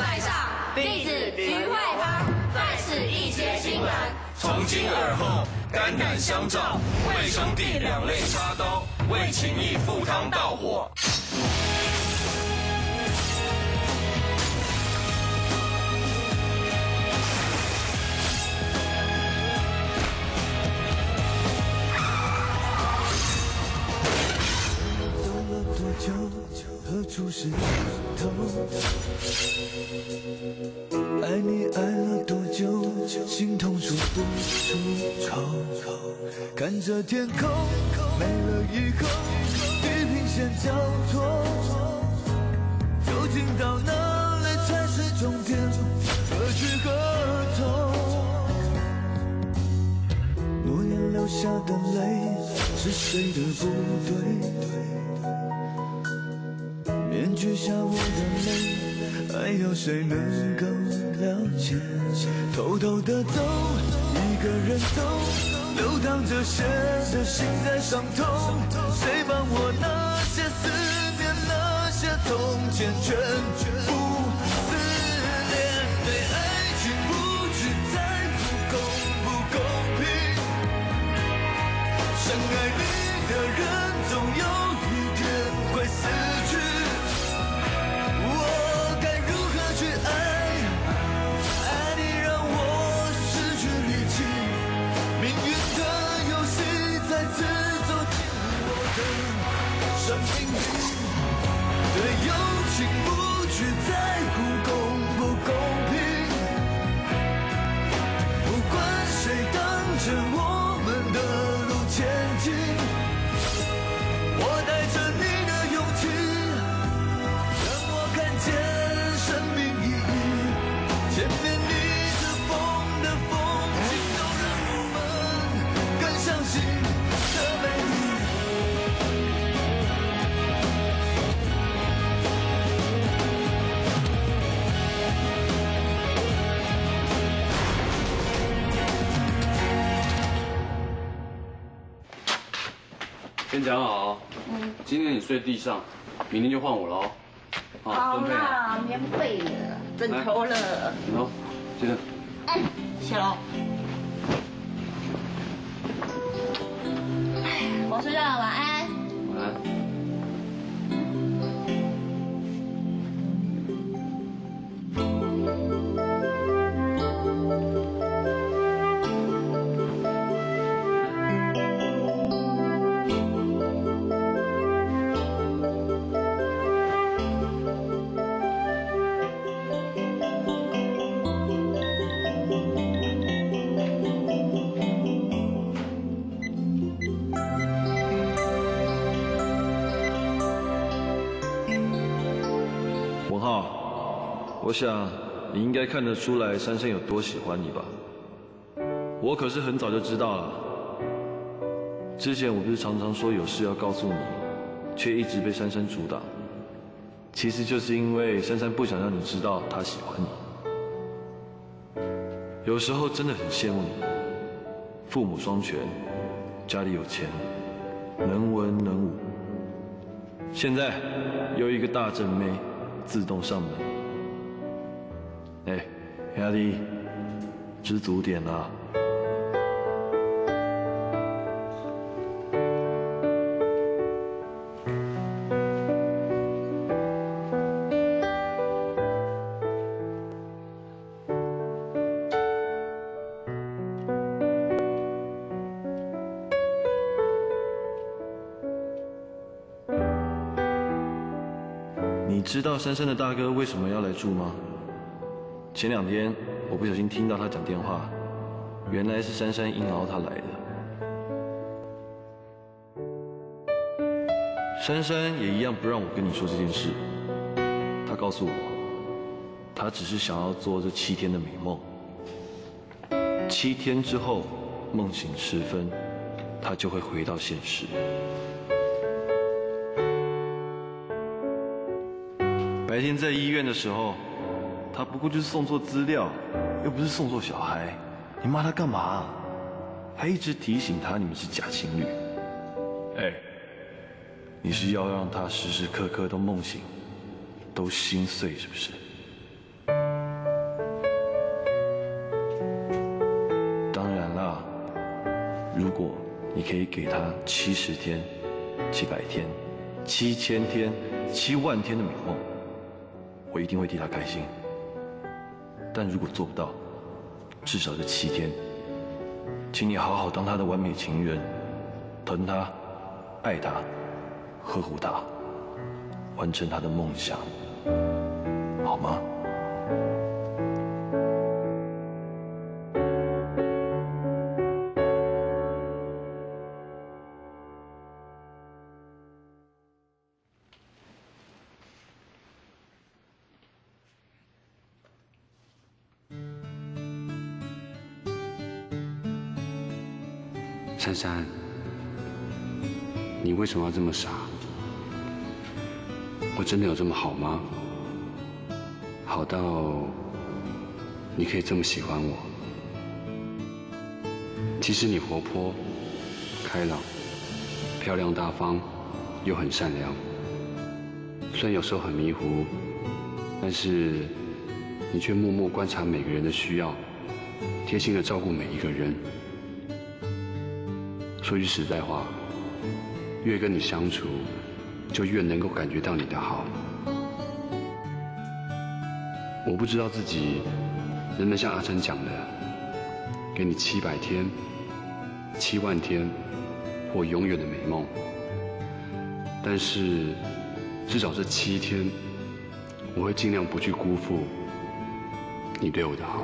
买上，弟子于会堂，再次一揭心门。 从今而后，肝胆相照，为兄弟两肋插刀，为情义赴汤蹈火。 何处是头？爱你爱了多久？心痛说不出口。看着天空没了以后，地平线交错，究竟到哪里才是终点？何去何从？我眼流下的泪是谁的不对？面具下我的泪，还有谁能够了解？偷偷的走，一个人走，流淌着血的心在伤痛。谁帮我那些思念，那些从前全部撕裂？对爱情不知在乎公不公平，深爱你的人总有一天会死去。生命里，对友情不去在乎公不公平，不管谁挡着我们的路前进，我带着你的勇气，让我看见生命意义。前面逆着风的风景，都让我们更相信的美丽。 先讲好，今天你睡地上，明天就换我了哦。 好啦，棉被了，枕头了。 好，先生。 谢喽。我睡觉了，晚安。 晚安。 我想你应该看得出来珊珊有多喜欢你吧？我可是很早就知道了。之前我不是常常说有事要告诉你，却一直被珊珊阻挡。其实就是因为珊珊不想让你知道她喜欢你。有时候真的很羡慕你，父母双全，家里有钱，能文能武。现在又一个大正妹自动上门。哎，兄弟，知足点啦！你知道珊珊的大哥为什么要来住吗？前2天我不小心听到他讲电话，原来是珊珊硬熬他来的。珊珊也一样不让我跟你说这件事，她告诉我，她只是想要做这7天的美梦。7天之后，梦醒时分，她就会回到现实。白天在医院的时候，他不过就是送错资料，又不是送错小孩，你骂他干嘛？还一直提醒他你们是假情侣。哎，你是要让他时时刻刻都梦醒，都心碎是不是？ 如果你可以给他70天、700天、7000天、7万天的美梦，我一定会替他开心。但如果做不到，至少这7天，请你好好当他的完美情人，疼他、爱他、呵护他，完成他的梦想，好吗？ 珊珊，你为什么要这么傻？我真的有这么好吗？好到你可以这么喜欢我？其实你活泼、开朗、漂亮大方，又很善良。虽然有时候很迷糊，但是你却默默观察每个人的需要，贴心的照顾每一个人。说句实在话，越跟你相处，就越能够感觉到你的好。我不知道自己能不能像阿成讲的，给你700天、7万天或永远的美梦。但是至少这7天，我会尽量不去辜负你对我的好。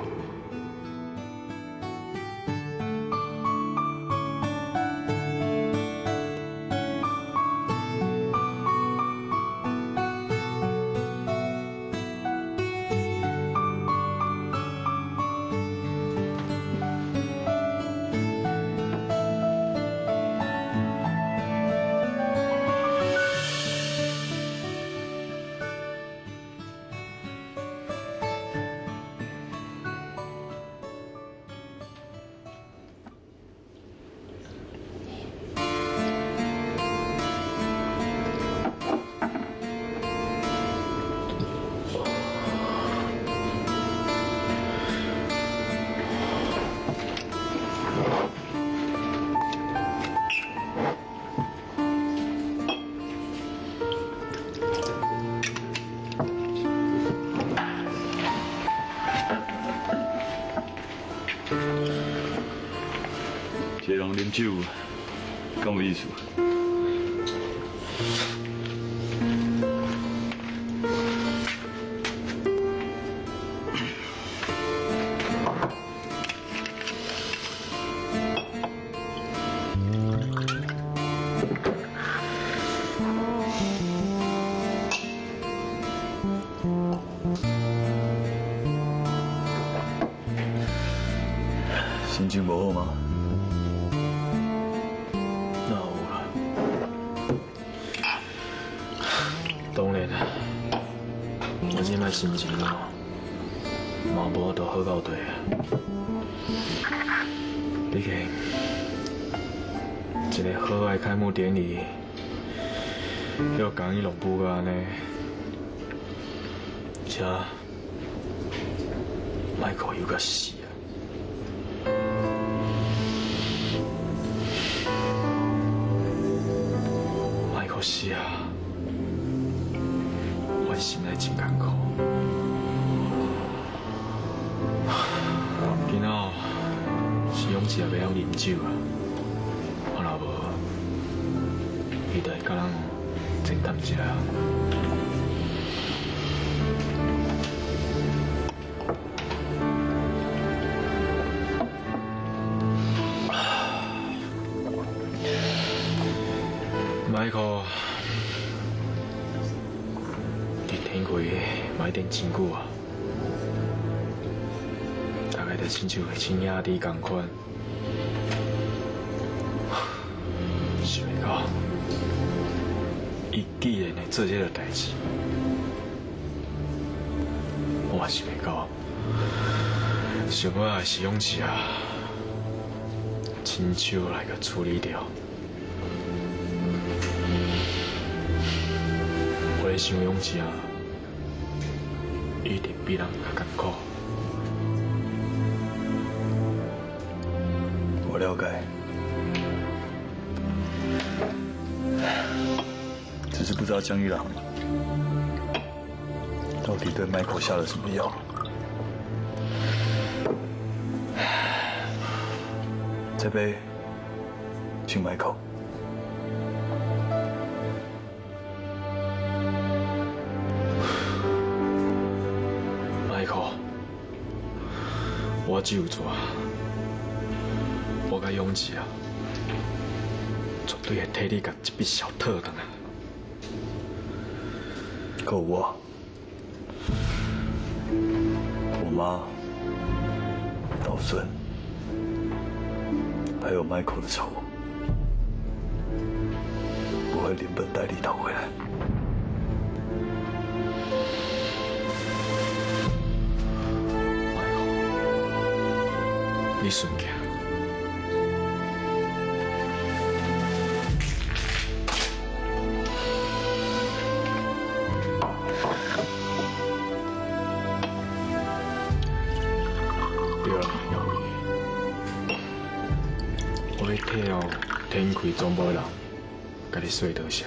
一个人啉酒，敢有意思？心情不好吗？ 那有啦，当然啦，我即摆心情嘛无都好到底啊。毕竟一个好爱开幕典礼，要讲伊弄不到安尼，且迈克有个死啊！迈克死啊！我心内真艰苦。今仔是勇士也袂晓啉酒啊，啊若无，伊就会甲人争谈一下。迈克，你天开嘛一定真久啊。大概就亲像亲兄弟同款，想袂到，伊竟然会做这个代志，我也想袂到，想要是勇士啊，亲手来个处理掉。我咧想勇士啊，一定比人较艰苦。 我了解， 是不知道江一郎到底对 Michael 下了什么药。这杯，请 Michael。 Michael， 我只有做，我甲勇气啊，绝对会替你甲这笔小讨回来。 够我，我妈、老孙，还有 Michael 的仇，我会连本带利讨回来。 你顺行。对了，姚伟，我要替哦天开总部的人，甲你说多谢。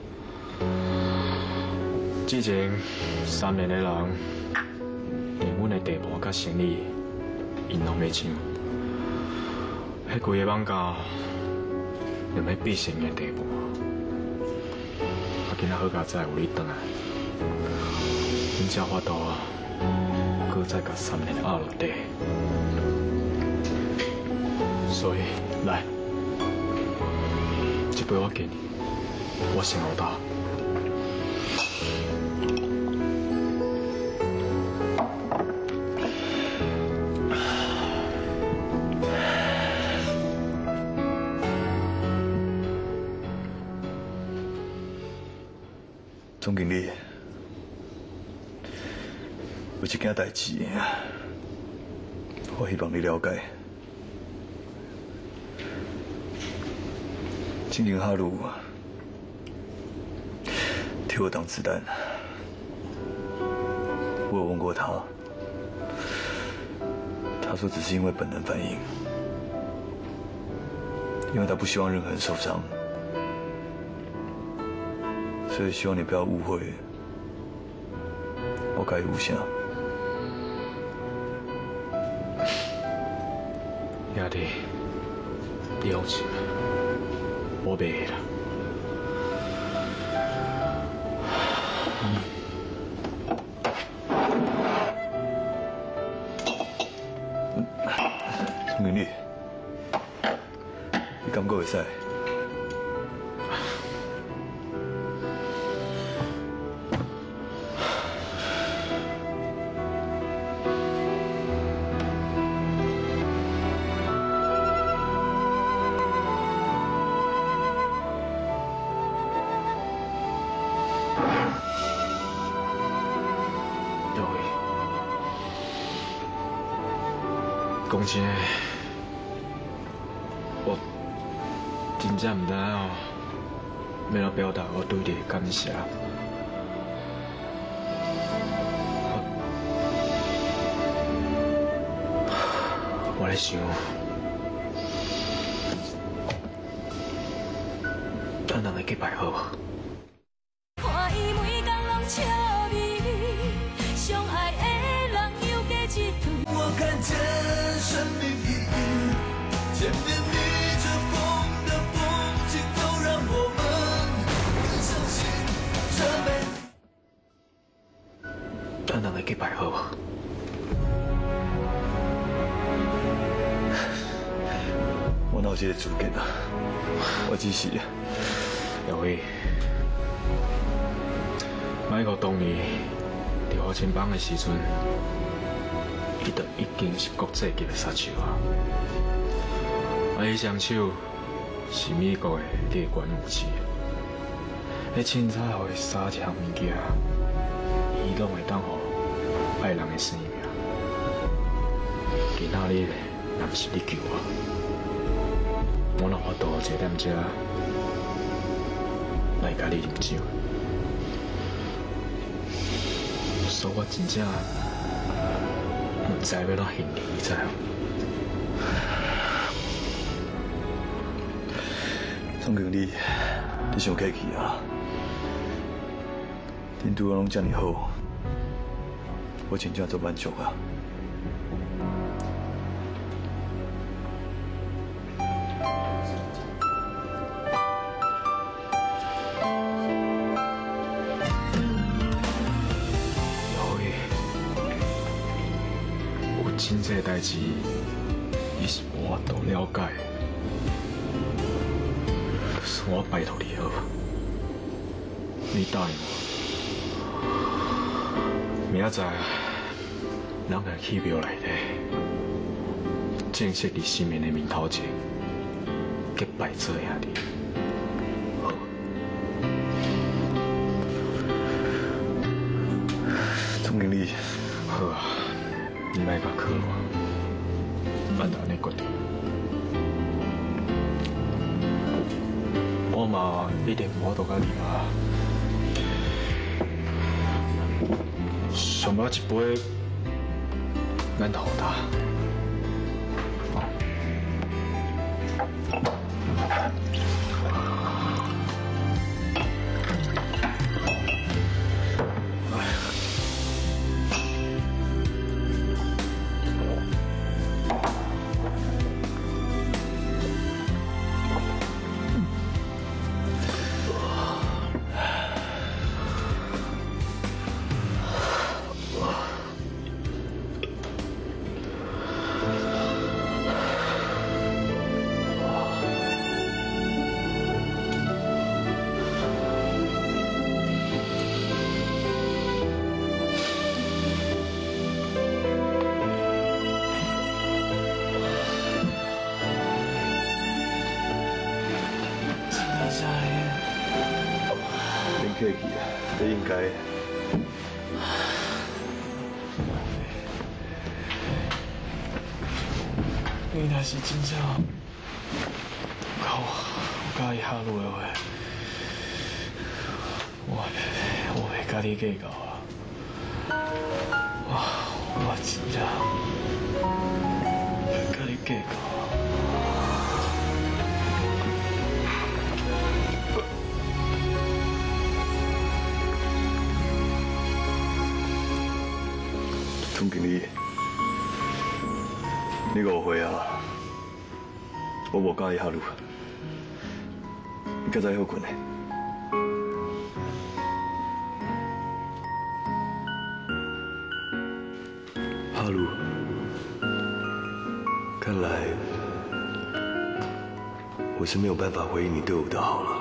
之前3年的人，连阮的地盘甲生意，因拢要抢。迄规个网咖，连要必胜的地步。今仔好佳在有你转来，恁才法度，搁再甲3年压落地。所以来，这杯我给你，我先老大。 总经理，有一件代志，我希望你了解。今年哈鲁替我挡子弹，我有问过他，他说只是因为本能反应，因为他不希望任何人受伤。所以希望你不要误会，我该无下。 兄弟，你放心，我袂啦。 总经理，你感觉会使？ 讲真诶，我真正唔知哦，要怎表达我对你的感谢。我咧想，咱两个去排好。 看伊每天拢笑眯眯，相爱的人又加一对。 我看见生命意义，前面逆着风的风景，都让我们更相信这美。 咱两个去排好。 我哪有这个主见啊？我只是姚伟，迈克当年伫何清帮的时阵，伊就已经是国际级的杀手啊！伊双手是美国的列管武器，迄凊彩互伊杀一项物件，伊拢会当互爱人的生命。今仔日若不是你救我哪法度坐踮遮来甲你饮酒？所以我真正唔知要怎行你，你知无？ 总经理，你想客气啊？ 恁拄拢遮尔好，我真正足满足啊。 老爷，有真济代志，伊是无法度了解的。 我拜托你好，你答应我，明仔载咱来去庙内底，正式伫新年的面头前结拜做兄弟。好， 总经理， 好啊，你莫甲考我，按照安尼决定。 我嘛一定无法度甲你啊！上尾一杯，咱互他。 客气啊，这应该。 你若是真正有介意下路的话，我会甲你计较啊！我真正会甲你计较。 总经理，你误会啊！我无介意下路，你较早好困的。哈路，看来我是没有办法回应你对我的好了。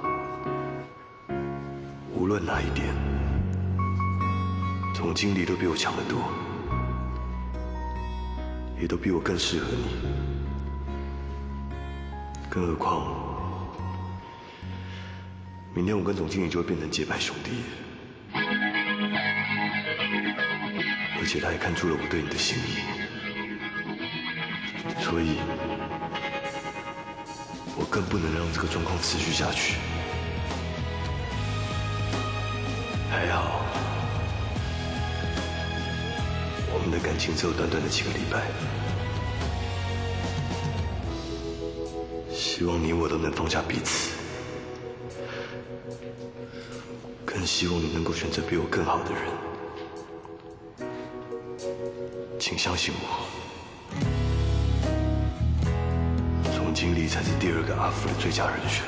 无论哪一点，总经理都比我强得多。 也都比我更适合你，更何况，明天我跟总经理就会变成结拜兄弟，而且他也看出了我对你的心意，所以，我更不能让这个状况持续下去。还好，我们的感情只有短短的几个礼拜。 希望你我都能放下彼此，更希望你能够选择比我更好的人。请相信我，总经理才是第二个阿福的最佳人选。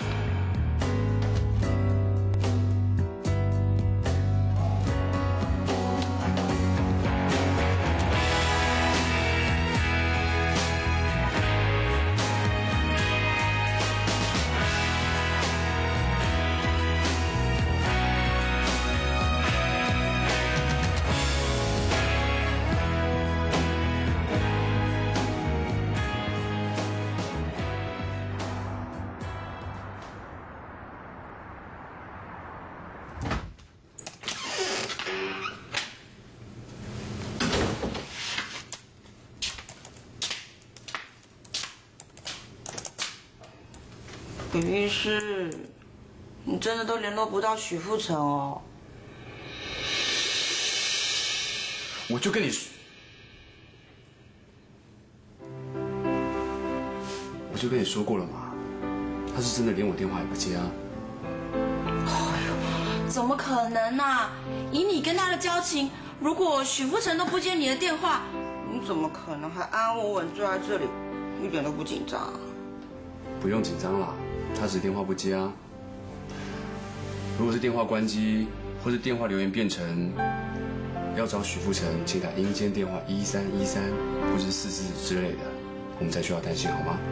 李律师，你真的都联络不到许富城哦？ 我就跟你说，过了嘛，他是真的连我电话也不接啊。 怎么可能啊？以你跟他的交情，如果许富城都不接你的电话，你怎么可能还安安稳稳坐在这里，一点都不紧张？ 不用紧张啦，他只是电话不接啊。如果是电话关机，或是电话留言变成要找许富城，请打阴间电话1313或是44之类的，我们才需要担心，好吗？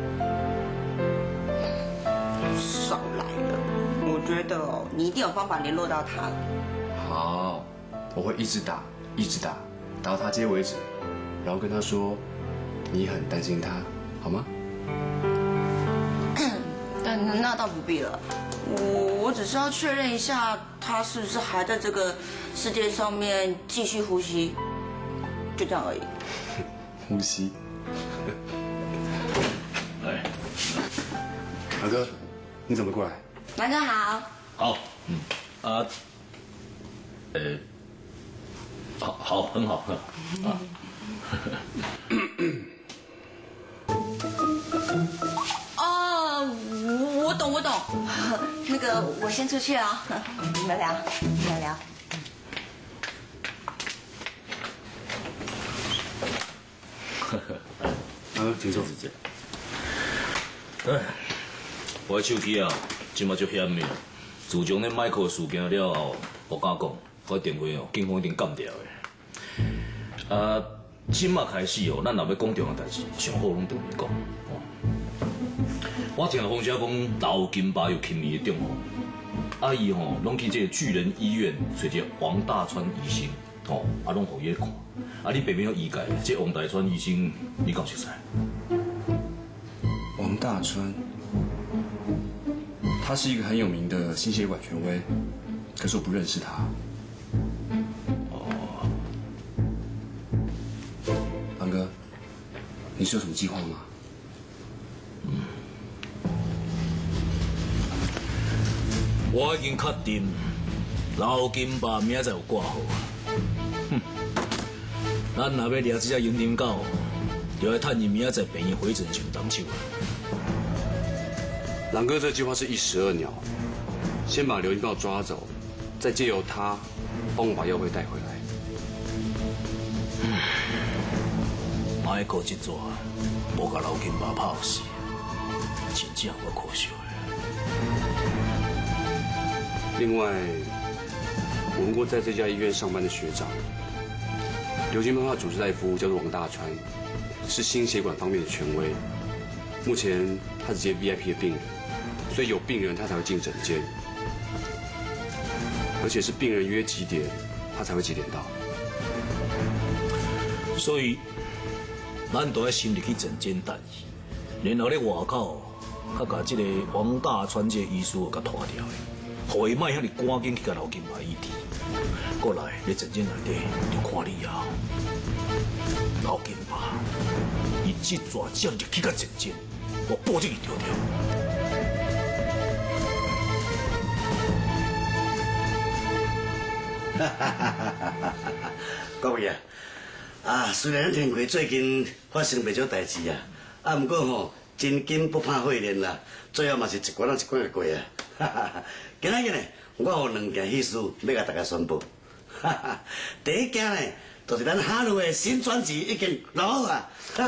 少来了，我觉得哦，你一定有方法联络到他。 好，我会一直打，一直打，打到他接为止，然后跟他说你很担心他，好吗？ 那倒不必了，我只是要确认一下，他是不是还在这个世界上面继续呼吸，就这样而已。 呼吸。 哎， 老哥，你怎么过来？ 南哥好。 好，好，很好，啊。 哦，我懂。那个，我先出去啊，你们聊。 请坐。 哎，我的手机啊，今麦足险的。自从那迈克事件了后，我敢讲，我电话哦，警方一定干掉的。今麦开始哦，咱若要讲重要代志，上好拢对伊讲。我听风声讲，老金爸有轻微的中风，阿姨吼拢去这个巨人医院找这王大川医生，吼，拢互伊看。你爸爸要医改，这王大川医生你敢熟悉？ 王大川，他是一个很有名的心血管权威，可是我不认识他。王哥，你是有什么计划吗？ 我已经确定，老金爸明仔载有挂号啊。咱若要抓这只蝇丁狗，就要趁伊明仔载病院回诊前动手啊。 狼哥，这个计划是一石二鸟，先把刘金豹抓走，再借由他帮我把耀辉带回来。 迈克这抓无甲老金爸拍死，真正有可惜的。 另外，我问过在这家医院上班的学长，刘金豹他的主治大夫叫做王大川，是心血管方面的权威。目前他只接 VIP 的病人，所以有病人他才会进诊间，而且是病人约几点，他才会几点到。 所以，咱都要先入去诊间等伊，然后咧外口，较甲这个王大川这个医师甲拖掉的。互伊莫遐尼赶紧去甲老金爸医治，过来咧诊间内底就看你啊，老金爸，伊这抓只入去甲诊间，我保证伊丢掉。 各位啊，虽然天魁最近发生不少代志啊，不过吼，真金不怕火炼啦，最后嘛是一关仔一关的过啊。今仔日呢，我有2件喜事要甲大家宣布。第一件呢，就是咱哈鲁的新专辑已经录好啊。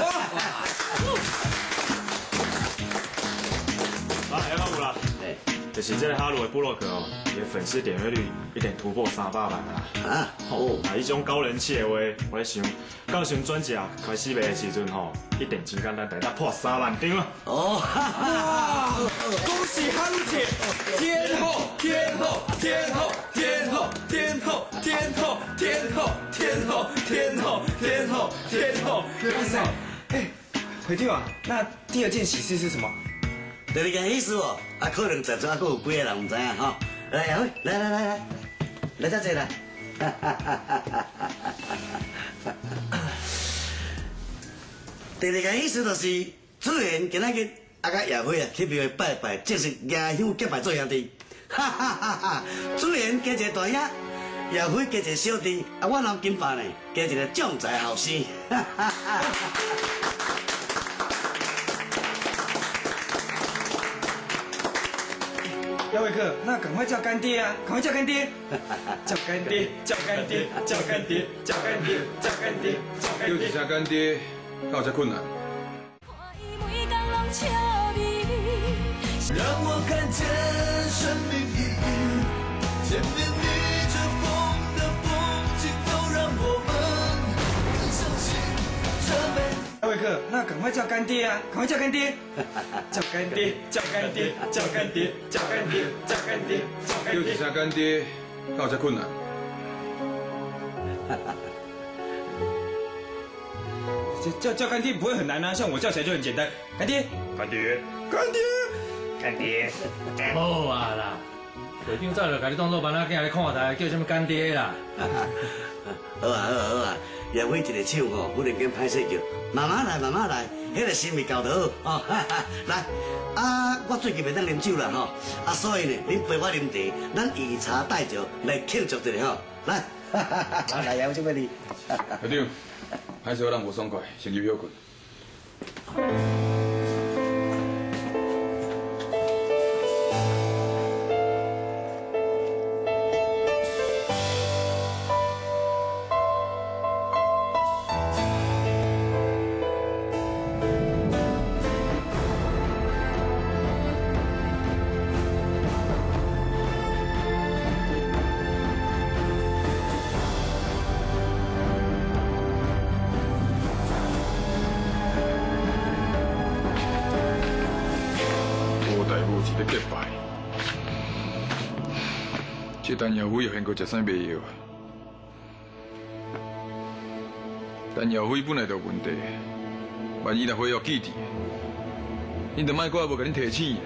下晡有啦，就是这个哈鲁的部落格哦，伊的粉丝点阅率已经突破300万啦。伊种高人气的话，我咧想，到时专辑开始卖的时阵吼，一定真简单，大家破3万张啊！ 哇！恭喜哈鲁姐，天后，天后，天后，天后，天后，天后，天后，天后，天后，天后，天后！哇塞！ 回弟啊，那第2件喜事是什么？ 第2件喜事哦，可能在座还有几个人唔知啊吼。来，亚辉，来这坐来。第2件意思就是，主人今仔日甲亚辉去庙拜拜，正式牙香结拜做兄弟。主人加一个大兄，亚辉加一个小弟，我老金爸呢加一个将才后生。 耀伟哥，那赶快叫干爹啊！赶快叫干爹！叫干爹，叫干爹，叫干爹，叫干爹，叫干爹，叫干爹。 叫一声干爹，敢有这困难？ 让我看见生命意义，前面逆着风的风景，都让我们更相信这美。 耀伟哥，那赶快叫干爹啊！赶快叫干爹！叫干爹，叫干爹，叫干爹，叫干爹，叫干爹，叫干爹。 叫一声干爹，敢有这困难？ 叫干爹不会很难啊，像我叫起来就很简单。干爹，干爹，干爹，干爹。 好啊啦，队长早就甲你当作班仔囝咧看待，叫什么干爹啦？ 好啊好啊好啊，叶辉一个手吼，忽然间歹势叫，慢慢来慢慢来，迄个心未搞得好哦。来，我最近袂当啉酒啦吼，所以呢，恁陪我啉茶，咱以茶代酒来庆祝一下吼。来，来叶辉祝福你。 队长。歹势我人无爽快，先入休困。在结拜，这陈耀辉又现过食啥卖药啊？陈耀辉本来就有问题，万一若回药记住，恁就莫怪我无甲恁提醒。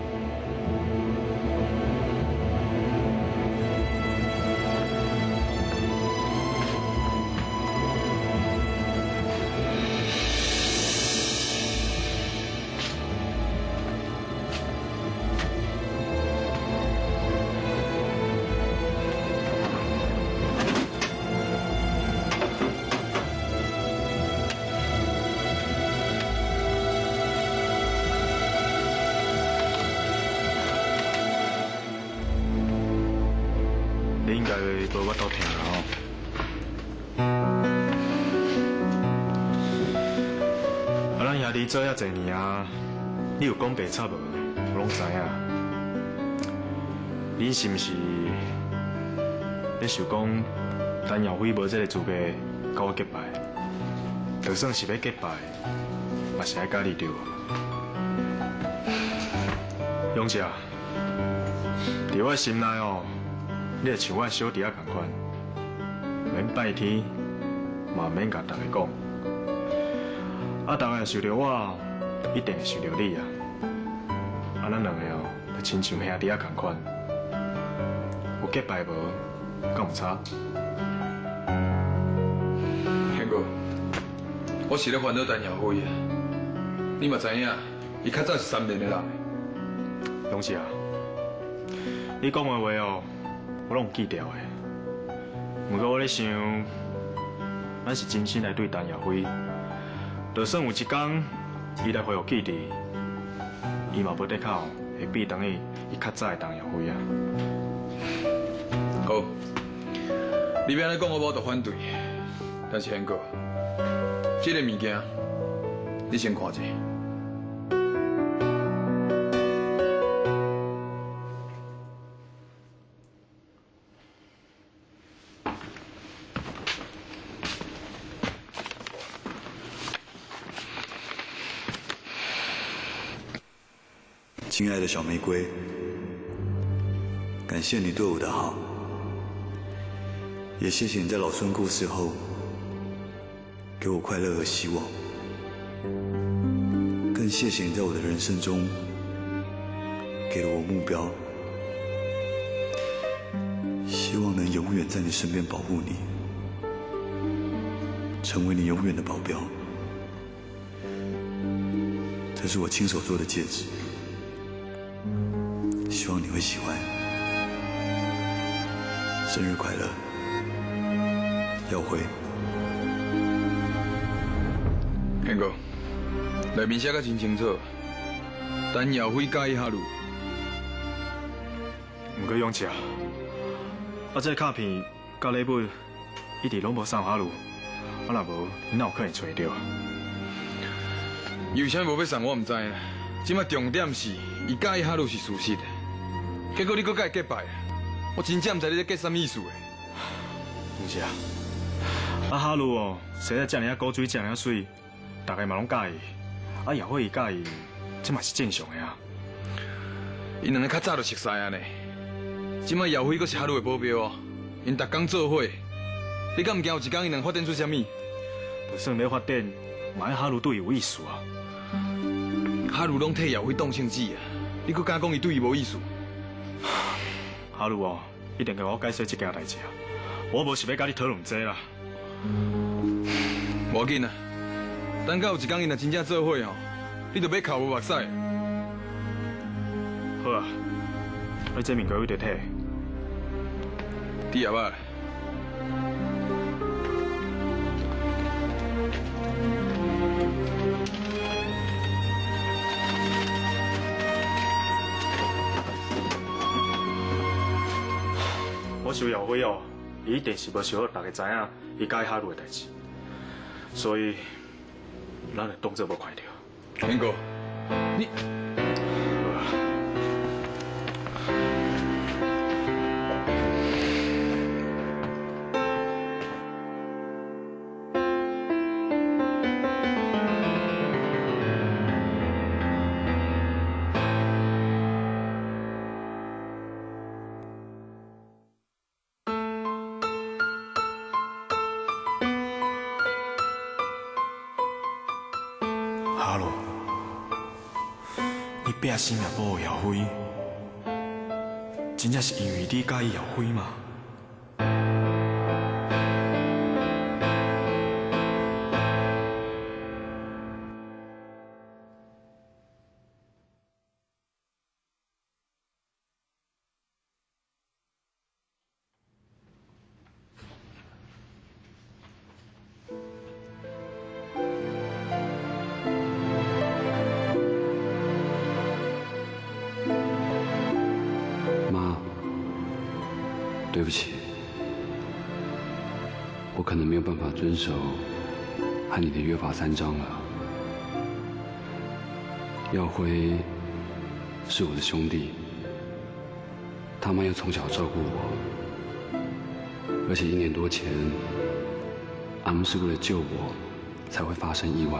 你应该无我倒听啦吼。咱兄弟做遐侪年啊，你有讲白差无？我拢知影。你是毋是咧想讲陈耀辉无这个资格甲我结拜？就算是要结拜，嘛是爱甲你对。勇姐，伫我心内哦。你就像我小弟仔同款，免拜天，嘛免甲大家讲。大家想着我，一定会想着你啊！咱两个哦，就亲像兄弟仔同款，有结拜无？敢有差？ 宪哥，我是咧烦恼陈耀辉啊！你嘛知影，伊较早是3年的人。 勇士啊，你讲的话哦。我拢有记掉的，不过我咧想，咱是真心来对陈耀辉，就算有一天伊来回我记忆，伊嘛无得靠会比等于伊较早的陈耀辉啊。 好，你要安尼讲，我无得反对，但是宪哥，这个物件你先看者。 亲爱的小玫瑰，感谢你对我的好，也谢谢你在老孙过世后给我快乐和希望，更谢谢你在我的人生中给了我目标，希望能永远在你身边保护你，成为你永远的保镖。这是我亲手做的戒指。希望你会喜欢，生日快乐，耀辉。 宪哥，内面写得真清楚，陈耀辉介意下路， 唔过永琪啊，这卡片甲礼物一直拢无送哈鲁，若无，你哪有可能找到？ 伊为啥无要送我唔知呢？即摆重点是，伊介意哈鲁是事实的，结果你搁甲伊结拜，我真正唔知你在结什么意思的。 唔是啊，哈鲁哦，生得遮尔古水，遮尔水，大家嘛拢介意，姚慧伊介意，这嘛是正常的啊。 因两个较早就熟悉啊呢，即摆姚辉阁是哈鲁的保镖哦，因逐工做伙，你敢唔惊有一天因两发展出啥物？ 就算要发展，嘛要哈鲁对伊有意思啊。 哈鲁拢替姚辉当枪子啊，你阁敢讲伊对伊无意思？ 哈鲁哦，一定甲我解释这件代志啊，我无是要甲你讨论这啦。 无要紧啊，等到有一天因若真正做伙吼，你就要哭无目屎。 好啊，你这面给我得摕。 滴下巴。 我想姚辉哦，伊一定是无想要大家知影伊介意哈鲁的代志，所以咱就当作无看到。 天哥，你。 哈鲁，你拼死命保护姚辉，真正是因为你介意姚辉吗？ 对不起，我可能没有办法遵守和你的约法三章了。耀辉是我的兄弟，他妈又从小照顾我，而且1年多前，阿姆是为了救我才会发生意外。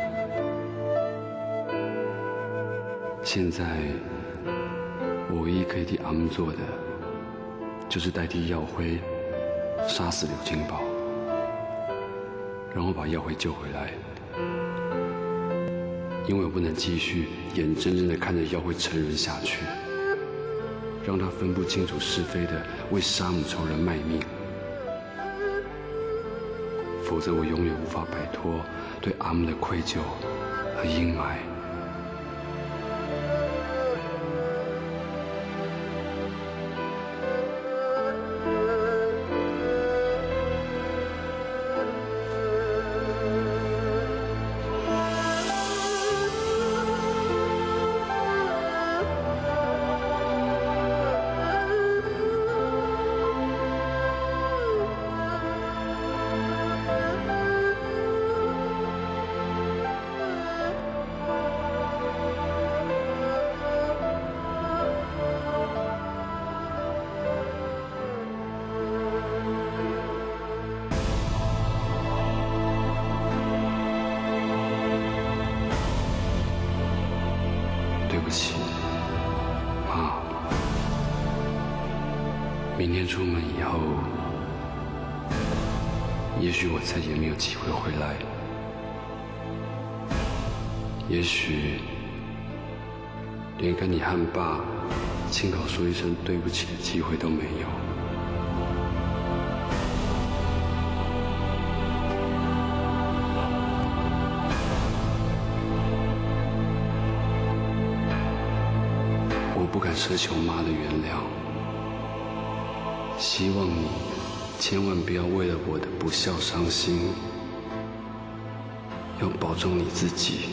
现在，我唯一可以替阿姆做的，就是代替耀辉杀死刘金宝，然后把耀辉救回来。因为我不能继续眼睁睁地看着耀辉沉沦下去，让他分不清楚是非的为杀母仇人卖命，否则我永远无法摆脱对阿姆的愧疚和阴霾。对不起，妈。明天出门以后，也许我再也没有机会回来，也许连跟你和爸亲口说一声对不起的机会都没有。我不敢奢求妈的原谅，希望你千万不要为了我的不孝伤心，要保重你自己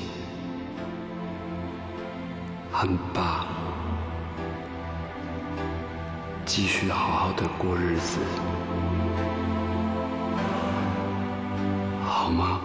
和爸继续好好的过日子，好吗？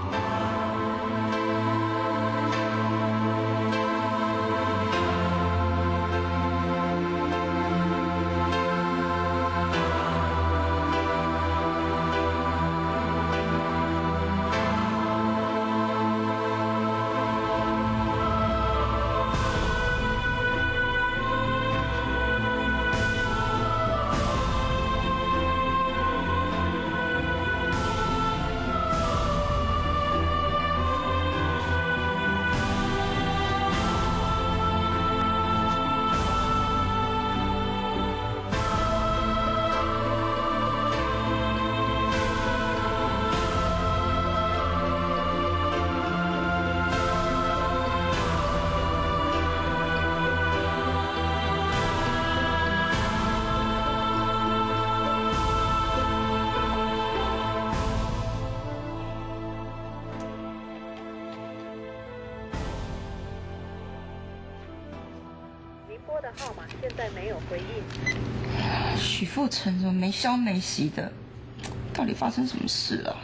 拨的号码现在没有回应。 许富城怎么没消没息的？到底发生什么事了？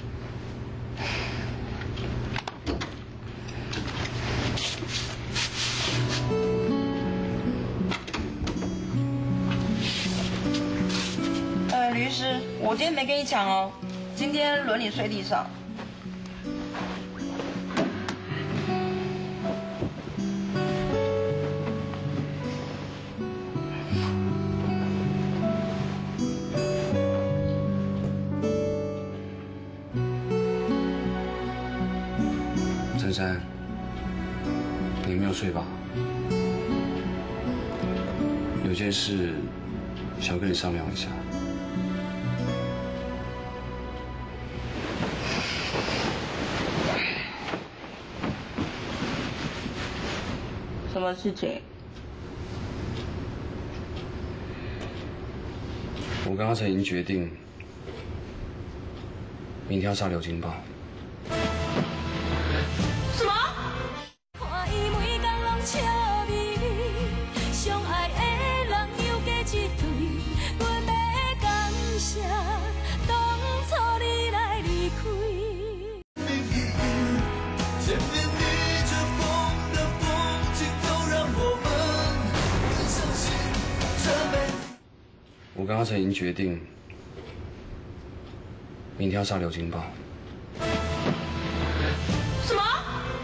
吕律师，我今天没跟你抢哦，今天轮你睡地上。 珊珊，你没有睡吧？有件事想跟你商量一下。 什么事情？ 我跟阿成已经决定，明天要上《流金报》。 什么？ 看伊每天拢笑眯眯，相爱的人又加一对，阮要感谢当初你来离开。 前面逆着风的风景，都让我们更相信这美。 我跟阿成已经决定，明天要上《流金报》。 什么？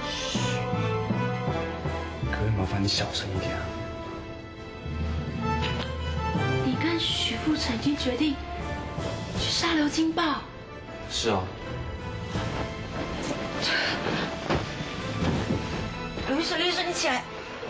可不可以麻烦你小声一点啊？ 你跟许富城已经决定去杀流金豹。 是啊。 律师，律师，你起来。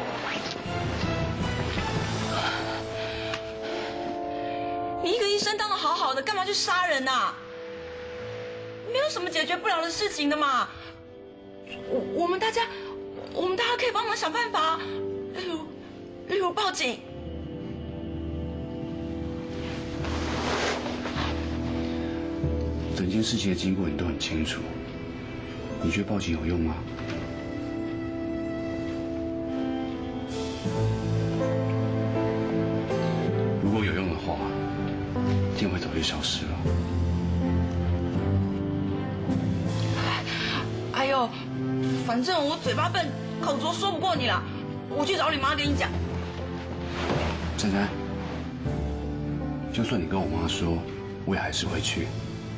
你一个医生当得好好的，干嘛去杀人呐？没有什么解决不了的事情的嘛。我们大家可以帮忙想办法，例如报警。 整件事情的经过你都很清楚，你觉得报警有用吗？如果有用的话，电会早就消失了。 哎呦，反正我嘴巴笨，口拙，说不过你啦。我去找你妈跟你讲。 珊珊，就算你跟我妈说，我也还是会去。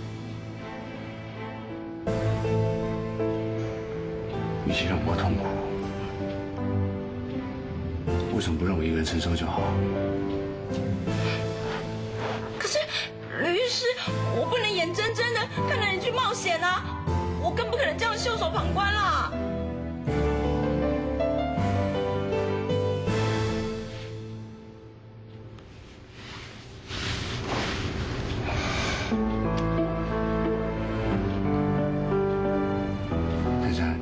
与其让我痛苦，为什么不让我一个人承受就好？ 可是吕律师，我不能眼睁睁的看着你去冒险啊！我更不可能这样袖手旁观啦。 珊珊，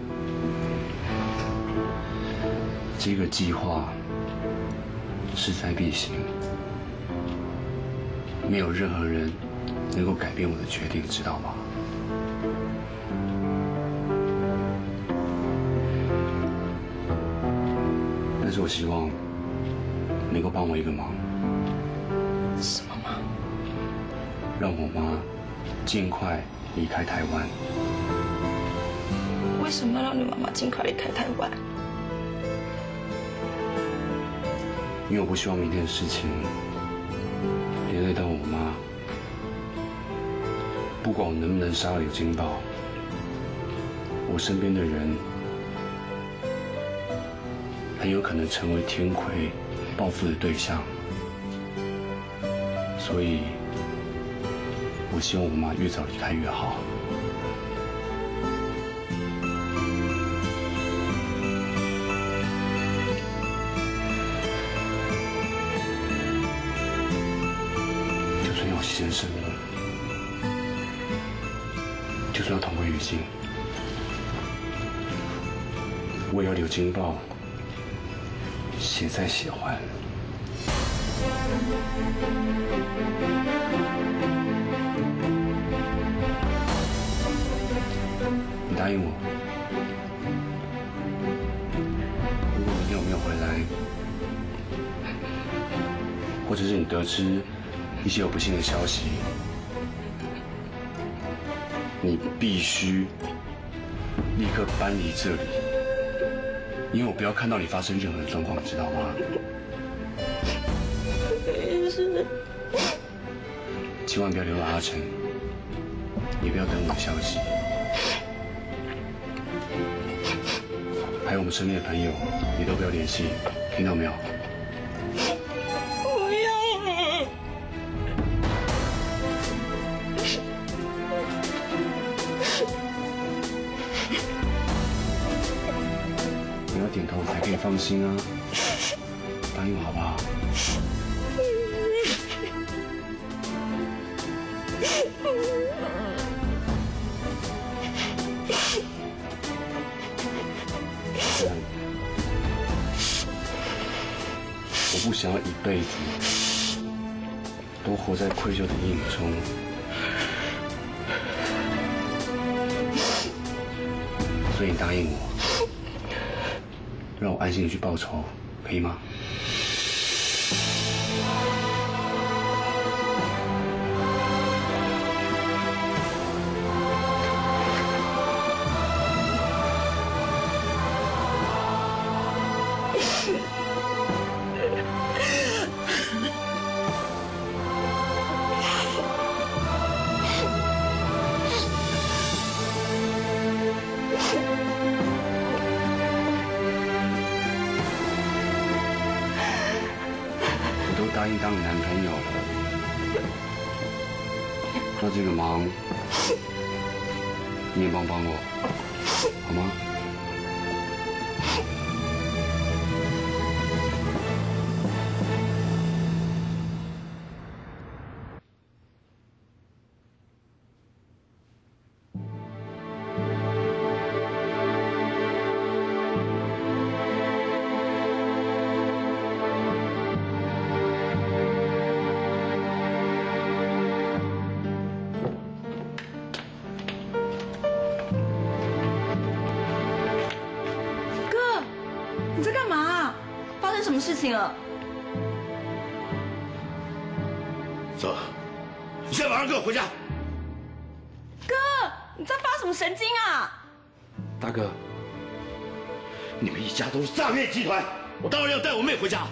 这个计划势在必行，没有任何人能够改变我的决定，知道吗？但是我希望能够帮我一个忙， 什么忙？ 让我妈尽快离开台湾。 为什么要让你妈妈尽快离开台湾？ 因为我不希望明天的事情连累到我妈。不管我能不能杀了有金豹，我身边的人很有可能成为天魁报复的对象。所以，我希望我妈越早离开越好。就算要牺牲生命，就算要同归于尽，我也要留金豹血债血还。你答应我，如果明天我没有回来，或者是你得知一些有不幸的消息，你必须立刻搬离这里，因为我不要看到你发生任何的状况，知道吗？ 是。 千万不要联络阿成，也不要等我的消息。还有我们身边的朋友，你都不要联系，听到没有？ 不要。 你要点头才可以放心啊，答应我好不好？我不想要一辈子都活在愧疚的阴影中。所以你答应我，让我安心的去报仇，可以吗？答应当你男朋友了，那这个忙你也帮我，好吗？ 你在干嘛？发生什么事情了？ 走，你现在马上跟我回家。 哥，你在发什么神经啊？ 大哥，你们一家都是诈骗集团，我当然要带我妹回家。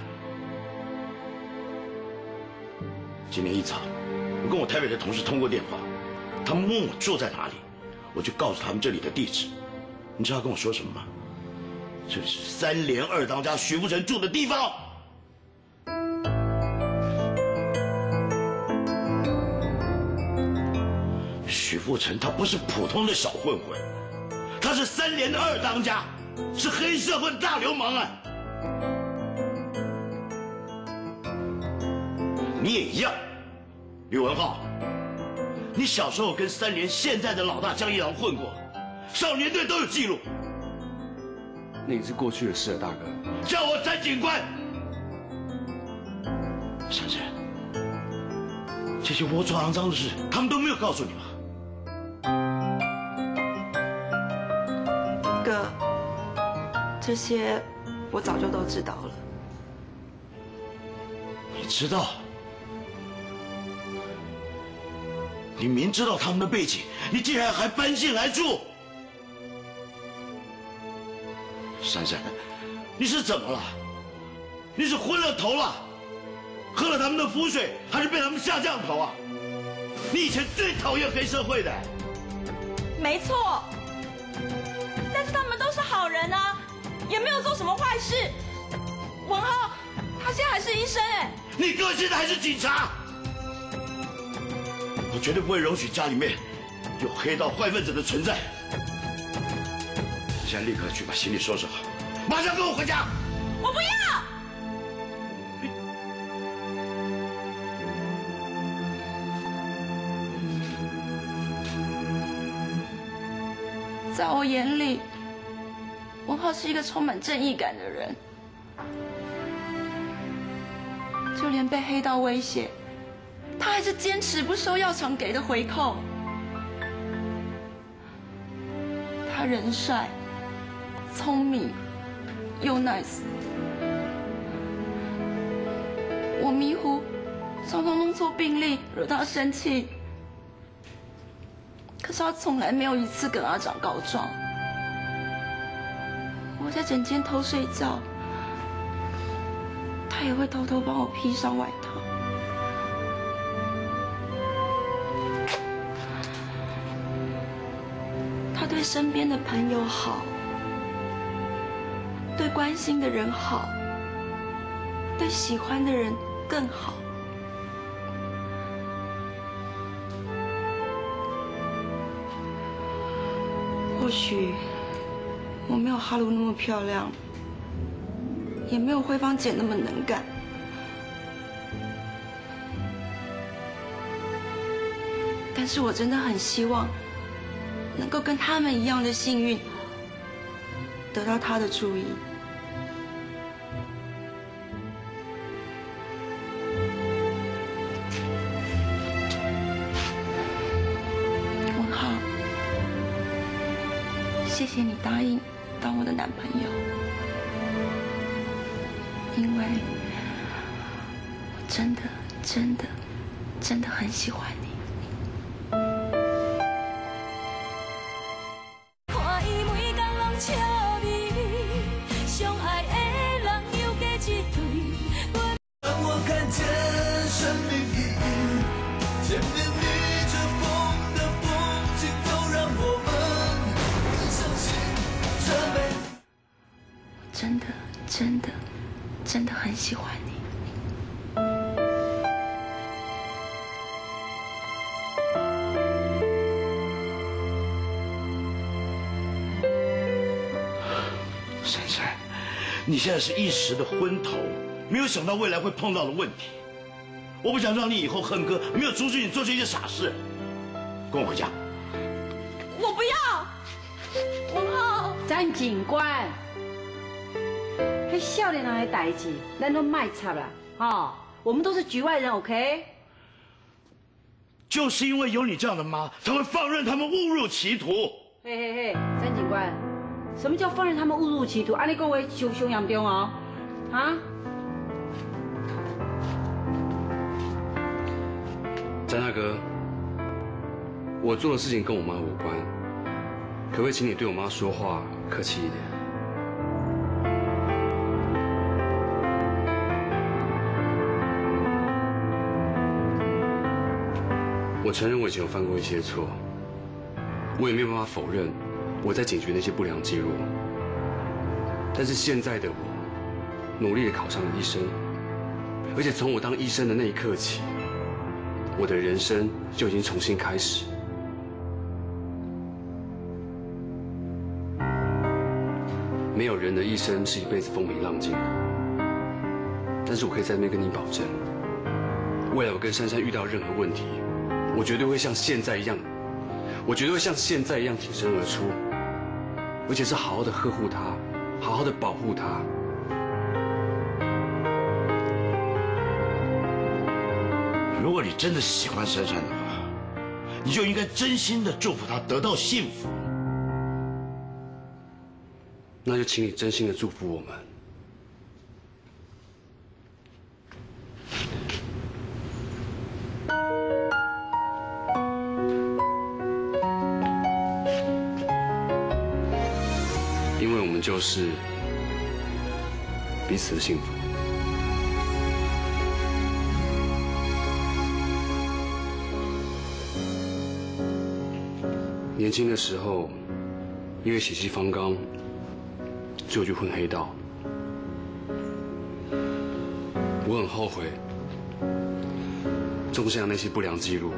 今天一早，我跟我台北的同事通过电话，他们问我住在哪里，我就告诉他们这里的地址。你知道跟我说什么吗？这里是3连2当家徐富成住的地方。徐富成他不是普通的小混混，他是3连2当家，是黑社会大流氓啊！你也一样，吕文浩，你小时候跟3连现在的老大江一郎混过，少年队都有记录。 那已是过去的事了，大哥。 叫我詹警官。珊珊，这些龌龊肮脏的事，他们都没有告诉你吗？ 哥，这些我早就都知道了。 你知道？ 你明知道他们的背景，你竟然还搬进来住。珊珊，你是怎么了？你是昏了头了？喝了他们的符水，还是被他们下降头啊？你以前最讨厌黑社会的。 没错，但是他们都是好人啊，也没有做什么坏事。文浩，他现在还是医生哎。 你哥现在还是警察。我绝对不会容许家里面有黑道坏分子的存在。你现在立刻去把行李收拾好，马上跟我回家。 我不要。在我眼里，文浩是一个充满正义感的人，就连被黑道威胁，他还是坚持不收药厂给的回扣。他人帅、聪明又 nice， 我迷糊，常常弄错病历，惹他生气。可是他从来没有一次跟阿长告状。我在枕间偷睡觉，他也会偷偷帮我披上外套。他对身边的朋友好，对关心的人好，对喜欢的人更好。或许我没有哈鲁那么漂亮，也没有慧芳姐那么能干，但是我真的很希望能够跟他们一样的幸运，得到他的注意。文浩，谢谢你答应当我的男朋友，因为我真的很喜欢你。 看伊每天拢笑眯眯，相爱的人又加一对。 让我看见生命意义，前面逆着风的风景，都让我们更相信这美。 真的很喜欢你。 珊珊，你现在是一时的昏头，没有想到未来会碰到的问题。我不想让你以后恨哥没有阻止你做这些傻事。跟我回家。 我不要，文浩。 詹警官，迄少年人的代志，咱都卖插啦，哦，我们都是局外人 ，OK？ 就是因为有你这样的妈，才会放任他们误入歧途。 嘿嘿嘿，詹警官，什么叫放任他们误入歧途？安尼讲话伤严重哦，啊？ 詹大哥，我做的事情跟我妈无关，可不可以请你对我妈说话客气一点？我承认我以前有犯过一些错，我也没有办法否认我在警局那些不良记录。但是现在的我，努力地考上了医生，而且从我当医生的那一刻起，我的人生就已经重新开始。没有人的一生是一辈子风平浪静的，但是我可以在那边跟你保证，未来我跟珊珊遇到任何问题，我绝对会像现在一样，挺身而出，而且是好好的呵护她，好好的保护她。 如果你真的喜欢珊珊的话，你就应该真心的祝福她得到幸福。 那就请你真心的祝福我们。 们就是彼此的幸福。年轻的时候，因为血气方刚，最后就混黑道。我很后悔种下那些不良记录。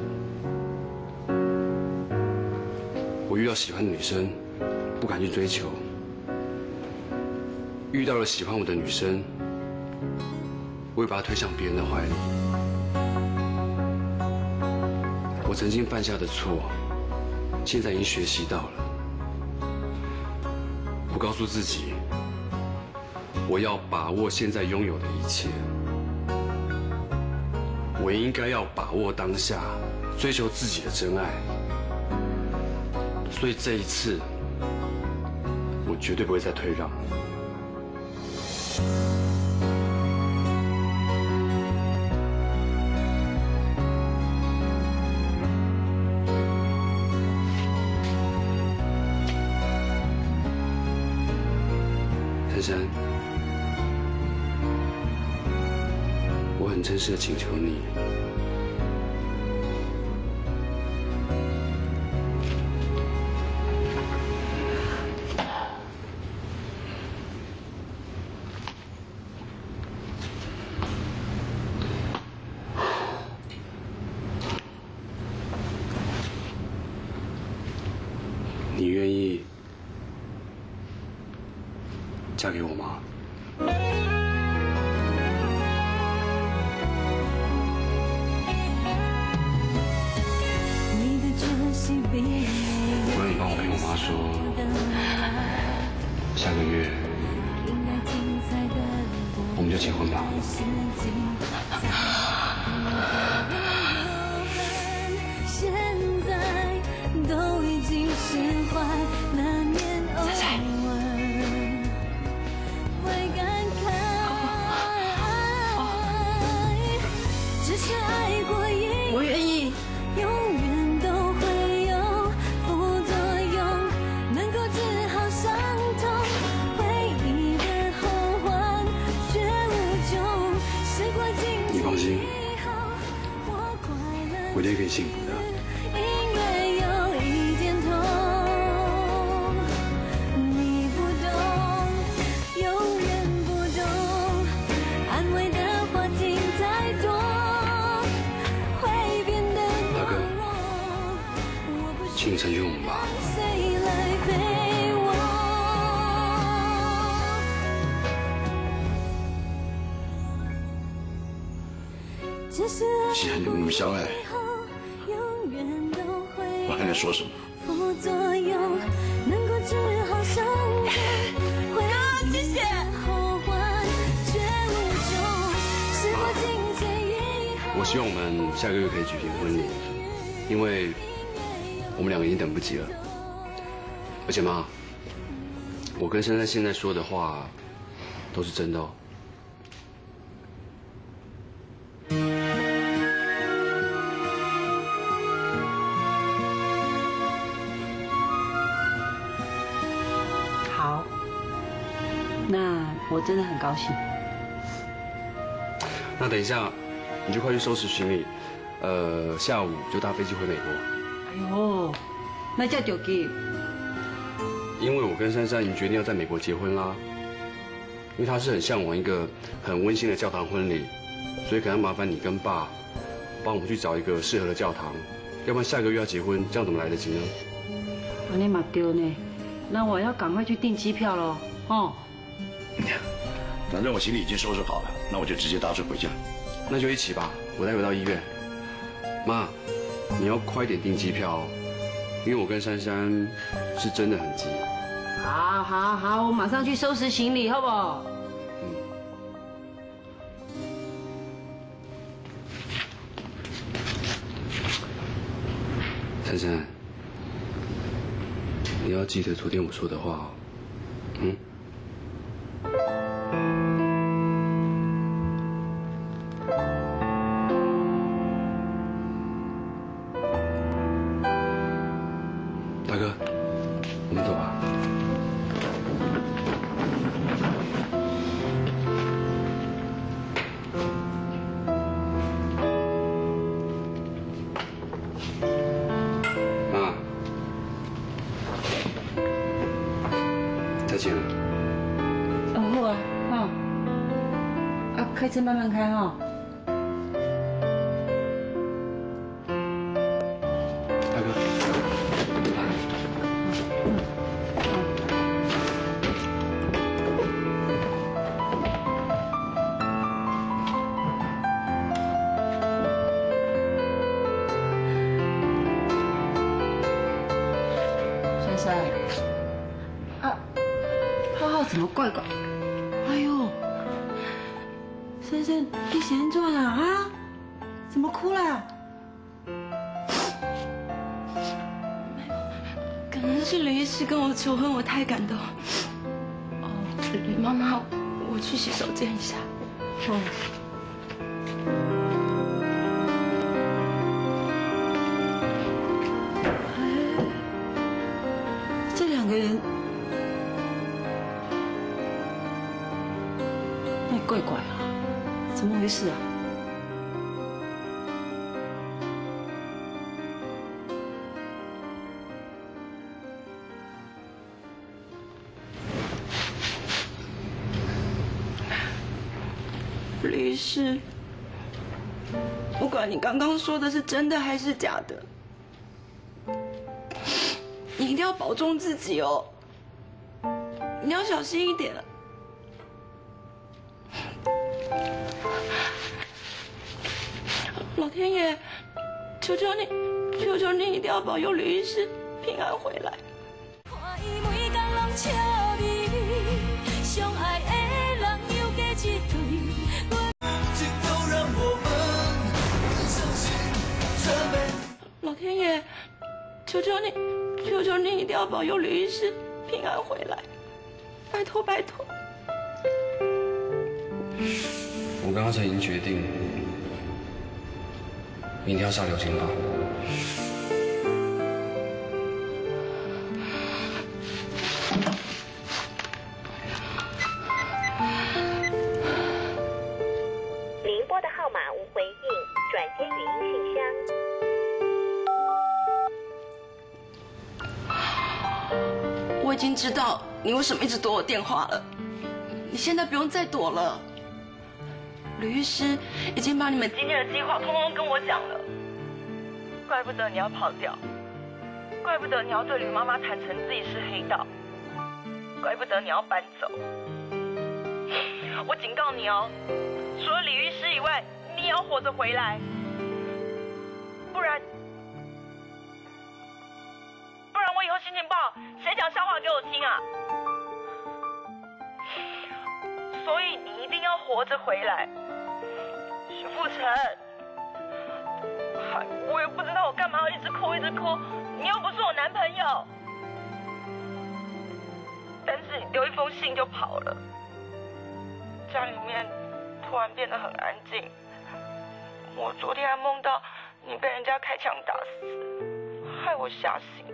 我遇到喜欢的女生，不敢去追求；遇到了喜欢我的女生，我会把她推向别人的怀里。我曾经犯下的错，现在已经学习到了。我告诉自己，我要把握现在拥有的一切。我应该要把握当下，追求自己的真爱。所以这一次，我绝对不会再退让。珊珊，我很诚实的请求你，你愿意嫁给我吗？我让你帮我跟我妈说，下个月我们就结婚吧。 现在都已经释怀，难免偶尔会感慨。只是爱过一， 我愿意。 永远都会有副作用，能够治好伤痛，回忆的后患却无穷。时光静止以后，我快乐， 我一定可以幸福的。 因为有一点痛，你不懂，永远不懂，安慰的话听太多，会变得大哥，请你成全我们吧。 谁来陪我？只是既然你们那么相爱， 永远都会我还能说什么？ 副作用能够治好伤痛，回忆的后患却无穷。时过境迁以后， 我希望我们下个月可以举行婚礼，因为我们两个已经等不及了。而且妈，我跟珊珊现在说的话都是真的哦。 好，那我真的很高兴。 那等一下你就快去收拾行李，下午就搭飞机回美国。 哎呦，那叫着急。 因为我跟珊珊已经决定要在美国结婚啦，因为她是很向往一个很温馨的教堂婚礼，所以可能麻烦你跟爸帮我们去找一个适合的教堂，要不然下个月要结婚，这样怎么来得及呢？ 安尼嘛对呢，那我要赶快去订机票喽，哦。 反正我行李已经收拾好了，那我就直接搭车回家。 那就一起吧，我带回到医院。妈，你要快点订机票哦，因为我跟珊珊是真的很急。 好，好，好，我马上去收拾行李，好不好？ 珊珊，你要记得昨天我说的话哦，嗯。大哥，我们走吧。 再见了。 好啊，哈。开车慢慢开哈。 大哥。 珊珊，浩浩怎么怪怪？哎呦！ 珊珊，你是安怎啦？啊？怎么哭啦？ 可能是吕医师跟我求婚，我太感动。哦，吕妈妈，我去洗手间一下。 哦。这两个人，那怪怪啊。 怎么回事啊？ 吕医师，不管你刚刚说的是真的还是假的，你一定要保重自己哦，你要小心一点。 老天爷，求求你，求求你一定要保佑吕医师平安回来。老天爷，求求你，求求你一定要保佑吕医师平安回来，拜托拜托。 我跟阿成已经决定。 明天要上流行榜。 您拨的号码无回应，转接语音信箱。我已经知道你为什么一直躲我电话了，你现在不用再躲了。 吕医师已经把你们今天的计划通通跟我讲了，怪不得你要跑掉，怪不得你要对吕妈妈坦诚自己是黑道，怪不得你要搬走。我警告你哦，除了李医师以外，你也要活着回来，不然我以后心情不好，谁讲笑话给我听啊？所以你一定要活着回来。 许富成，我也不知道我干嘛要一直哭一直哭，你又不是我男朋友。但是你丢一封信就跑了，家里面突然变得很安静。我昨天还梦到你被人家开枪打死，害我吓醒。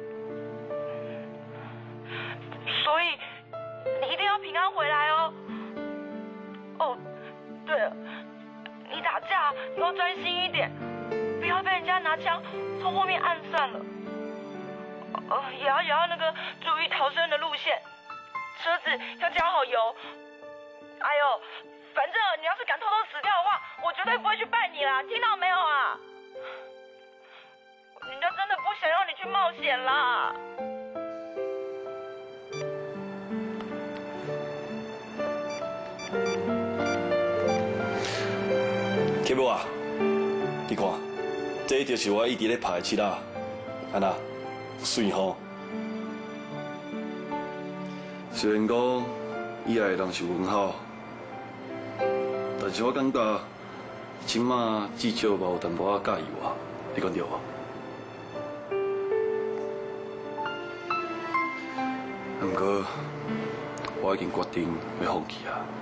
所以你一定要平安回来哦。哦，对了。 你打架以后专心一点，不要被人家拿枪从后面暗算了。也要那个注意逃生的路线，车子要加好油。哎呦，反正你要是敢偷偷死掉的话，我绝对不会去办你啦，听到没有啊？人家真的不想要你去冒险啦。 K 母啊，你看，这就是我一直咧拍的七啦，安那水吼。虽然讲以后的人是很好，但是我感觉即马至少嘛有淡薄仔介意我，你讲对无？不过我已经决定要放弃啊。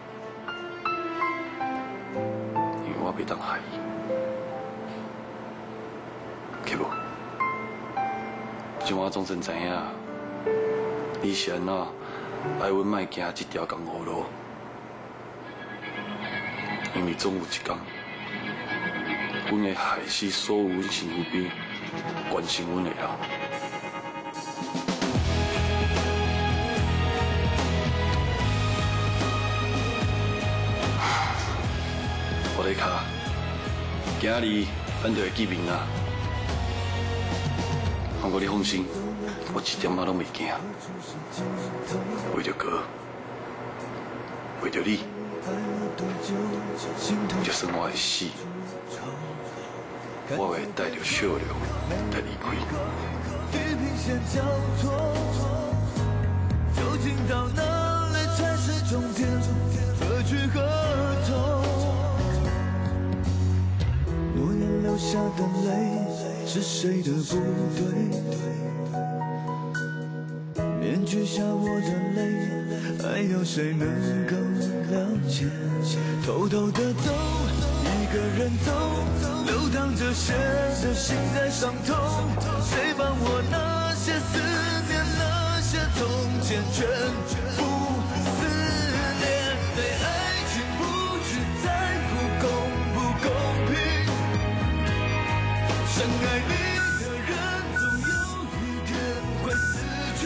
我袂当害伊，去无？像我总算知影，你是安怎爱阮莫行这条江湖路，因为总有一天，阮会害死所有阮身边关心阮的人。 拖在脚，今日咱就会见面啊。不过你放心，我一点仔拢袂惊。为着哥，为着你，就算我会死，我会带着笑容来离开。 地平线交错，究竟到哪里才是终点？何去何从？诺言流下的泪是谁的不对？面具下我的泪，还有谁能够了解？偷偷的走，一个人走，流淌着血的心在伤痛。谁帮我那些思念，那些从前全部撕裂？对爱情不只在乎公不公平，深爱你的人总有一天会死去。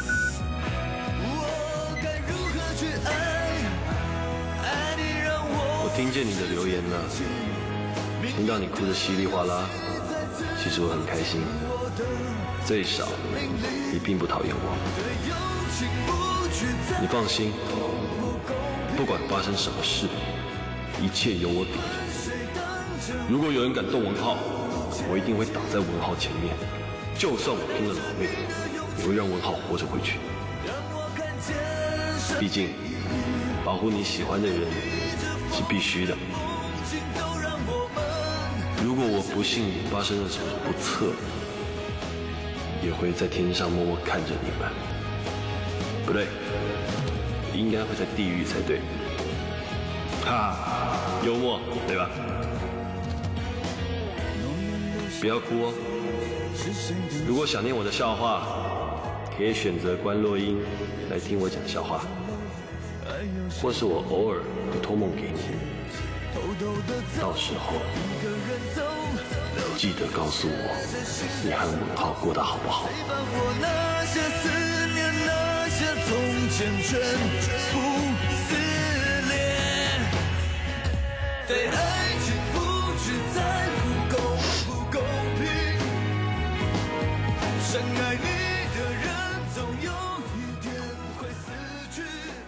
我该如何去爱？爱你让我听见你的留言了，听到你哭得稀里哗啦，其实我很开心。最少你并不讨厌我。你放心，不管发生什么事，一切有我顶着。如果有人敢动文浩，我一定会挡在文浩前面。就算我拼了老命，也会让文浩活着回去。毕竟，保护你喜欢的人是必须的。如果我不幸发生了什么不测，也会在天上默默看着你们。不对，应该会在地狱才对。哈，幽默，对吧？不要哭哦。如果想念我的笑话，可以选择关落音来听我讲笑话，或是我偶尔会托梦给你。到时候记得告诉我，你和文浩过得好不好？ 我那些思念，那些从前全部撕裂。对爱情不只在乎公不公平，深爱你的人总有一天会死去。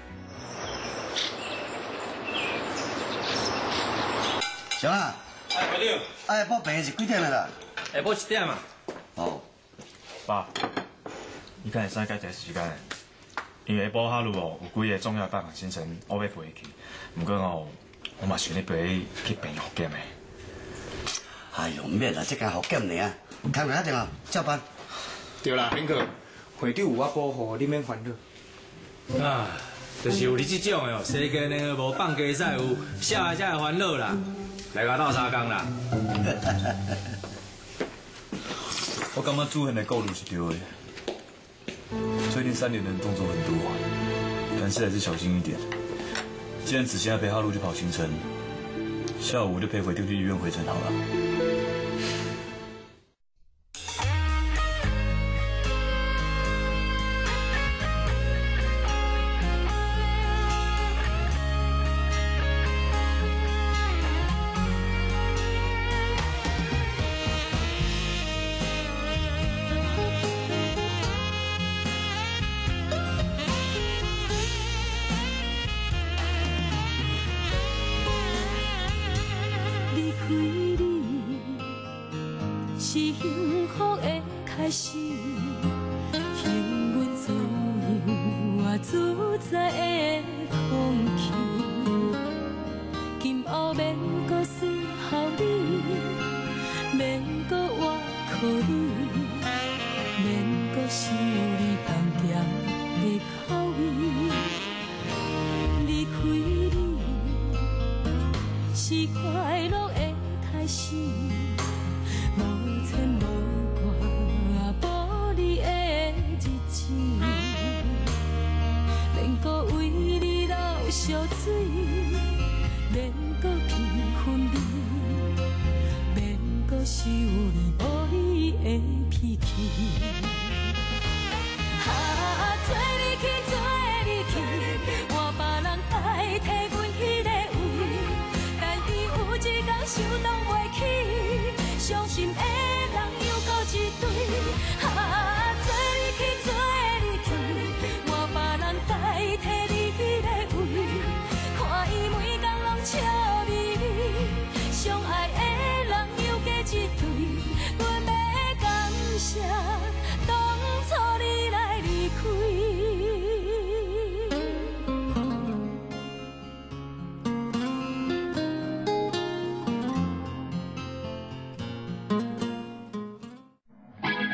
小啊， 哎，回六。 哎，报病是几点了啦？ 下晡1点嘛。 哦。 爸，你敢会使改一个时间？因为下晡下路哦，有几个重要拜访行程，我要陪去。不过哦，我嘛想你陪去病院复检的。 哎呦，免啦，这间复检尔，通来一定哦，照办。 对啦，炳哥，会长有我保护，你免烦恼。 啊，就是有你这种的哦，世间呢无放鸡赛有小孩才会烦恼啦，来甲斗相共啦。 我感觉主任的顾虑是对的。最近3年人动作很多，凡事还是小心一点。既然子贤要陪哈路去跑行程，下午我就陪回丢去医院回诊好了。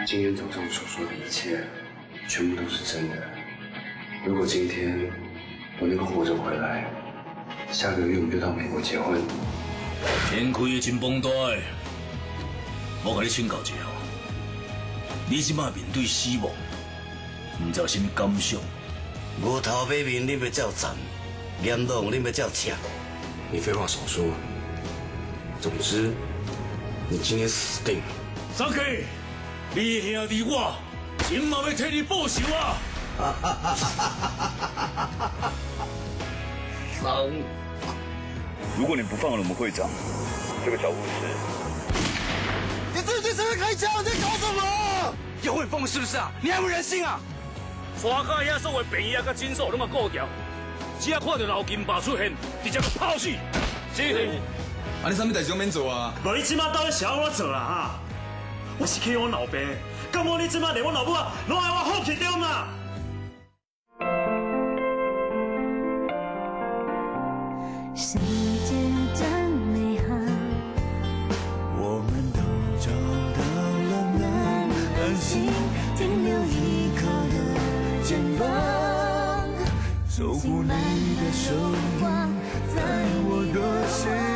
今天早上所说的一切，全部都是真的。如果今天我能够活着回来，下个月我们就到美国结婚。 天开的真崩大的，我甲你请教一下，你即摆面对死亡，唔知有甚物感想？ 牛头马面你要照站，严重你要照抢。 你废话少说。总之，你今天死定了。 张克，你兄弟我，今嘛要替你报仇啊！ 伤。如果你不放了我们会长，这个小护士， 你自己随便开枪，你在搞什么？ 有会疯是不是啊？你还有人性啊？ 山脚遐所有病医甲诊所拢嘛顾掉，只要看到老金爸出现，直接就抛死。是。 啊，你啥物代志拢免做啊？ 无你即马到底想要我做啦哈？我是去我老爸，敢无你即马连我老母啊，拢爱我好去掉嘛？ 世界真美好， 我们都找到了那安心停留一刻的肩膀，守护你的声音在我的心。